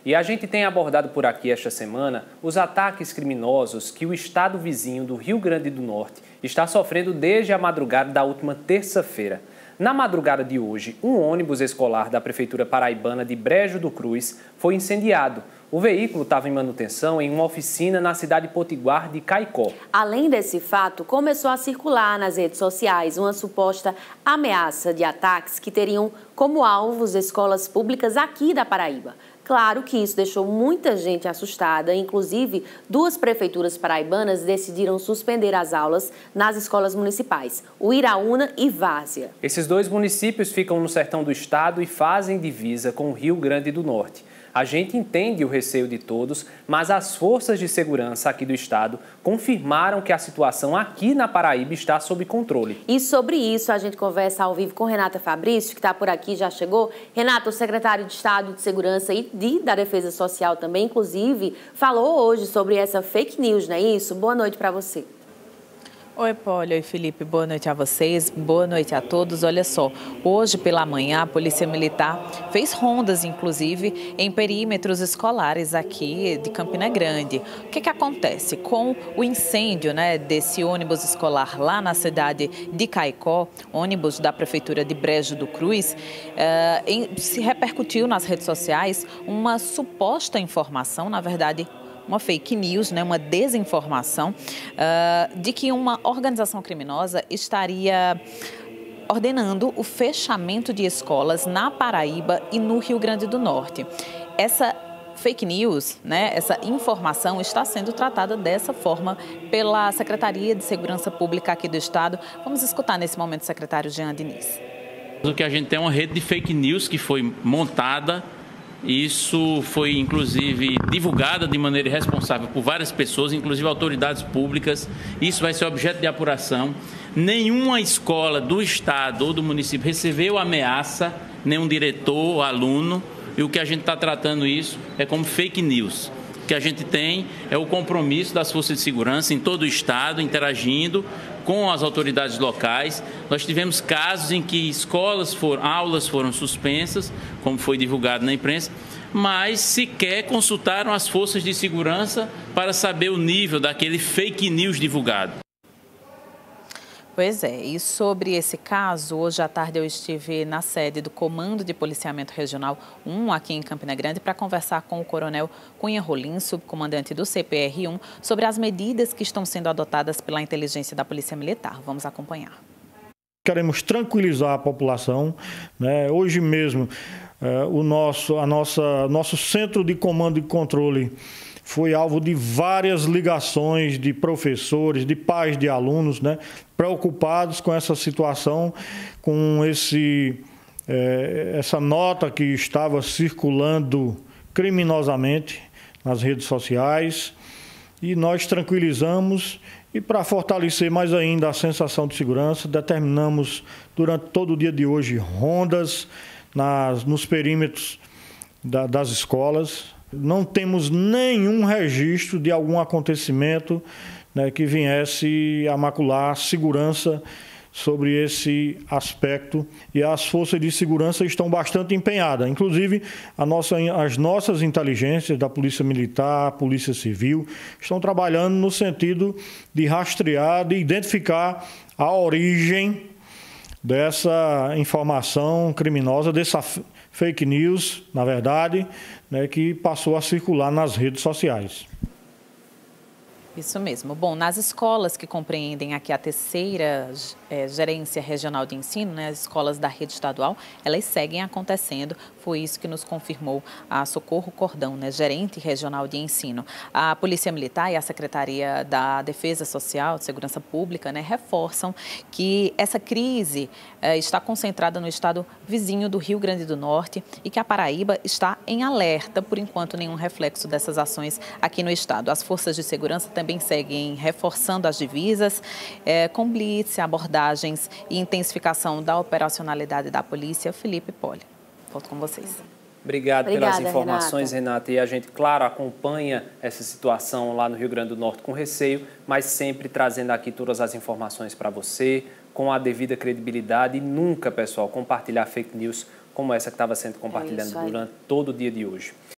E a gente tem abordado por aqui esta semana os ataques criminosos que o estado vizinho do Rio Grande do Norte está sofrendo desde a madrugada da última terça-feira. Na madrugada de hoje, um ônibus escolar da Prefeitura Paraibana de Brejo do Cruz foi incendiado. O veículo estava em manutenção em uma oficina na cidade potiguar de Caicó. Além desse fato, começou a circular nas redes sociais uma suposta ameaça de ataques que teriam como alvos escolas públicas aqui da Paraíba. Claro que isso deixou muita gente assustada, inclusive duas prefeituras paraibanas decidiram suspender as aulas nas escolas municipais, Uiraúna e Várzea. Esses dois municípios ficam no sertão do estado e fazem divisa com o Rio Grande do Norte. A gente entende o receio de todos, mas as forças de segurança aqui do estado confirmaram que a situação aqui na Paraíba está sob controle. E sobre isso a gente conversa ao vivo com Renata Fabrício, que está por aqui, já chegou. Renata, o secretário de Estado de Segurança e da Defesa Social também, inclusive, falou hoje sobre essa fake news, não é isso? Boa noite para você. Oi, Polly. Oi, Felipe. Boa noite a vocês. Boa noite a todos. Olha só, hoje pela manhã a Polícia Militar fez rondas, inclusive, em perímetros escolares aqui de Campina Grande. O que acontece? Com o incêndio, desse ônibus escolar lá na cidade de Caicó, ônibus da Prefeitura de Brejo do Cruz, se repercutiu nas redes sociais uma suposta informação, na verdade, uma fake news, uma desinformação, de que uma organização criminosa estaria ordenando o fechamento de escolas na Paraíba e no Rio Grande do Norte. Essa fake news, essa informação está sendo tratada dessa forma pela Secretaria de Segurança Pública aqui do Estado. Vamos escutar nesse momento o secretário Jean Diniz. O que a gente tem é uma rede de fake news que foi montada. Isso foi, inclusive, divulgado de maneira irresponsável por várias pessoas, inclusive autoridades públicas. Isso vai ser objeto de apuração. Nenhuma escola do estado ou do município recebeu ameaça, nenhum diretor, aluno. E o que a gente está tratando isso é como fake news. O que a gente tem é o compromisso das forças de segurança em todo o estado, interagindo com as autoridades locais. Nós tivemos casos em que aulas foram suspensas, como foi divulgado na imprensa, mas sequer consultaram as forças de segurança para saber o nível daquele fake news divulgado. Pois é, e sobre esse caso, hoje à tarde eu estive na sede do Comando de Policiamento Regional 1, aqui em Campina Grande, para conversar com o coronel Cunha Rolim, subcomandante do CPR-1, sobre as medidas que estão sendo adotadas pela inteligência da Polícia Militar. Vamos acompanhar. Queremos tranquilizar a população, Hoje mesmo, nosso centro de comando e controle foi alvo de várias ligações de professores, de pais de alunos, preocupados com essa situação, com essa nota que estava circulando criminosamente nas redes sociais. E nós tranquilizamos e, para fortalecer mais ainda a sensação de segurança, determinamos durante todo o dia de hoje rondas nos perímetros das escolas. Não temos nenhum registro de algum acontecimento que viesse a macular a segurança sobre esse aspecto. E as forças de segurança estão bastante empenhadas. Inclusive, as nossas inteligências da Polícia Militar, Polícia Civil, estão trabalhando no sentido de rastrear, de identificar a origem dessa informação criminosa, dessa fake news, na verdade, que passou a circular nas redes sociais. Isso mesmo. Bom, nas escolas que compreendem aqui a terceira gerência regional de ensino, as escolas da rede estadual, elas seguem acontecendo. Foi isso que nos confirmou a Socorro Cordão, gerente regional de ensino. A Polícia Militar e a Secretaria da Defesa Social, de Segurança Pública, reforçam que essa crise está concentrada no estado vizinho do Rio Grande do Norte e que a Paraíba está em alerta, por enquanto nenhum reflexo dessas ações aqui no estado. As forças de segurança também seguem reforçando as divisas, com blitz, abordagens e intensificação da operacionalidade da polícia. Felipe, Polly, volto com vocês. Obrigado pelas informações, Renata. E a gente, claro, acompanha essa situação lá no Rio Grande do Norte com receio, mas sempre trazendo aqui todas as informações para você, com a devida credibilidade e nunca, pessoal, compartilhar fake news como essa que estava sendo compartilhada durante todo o dia de hoje.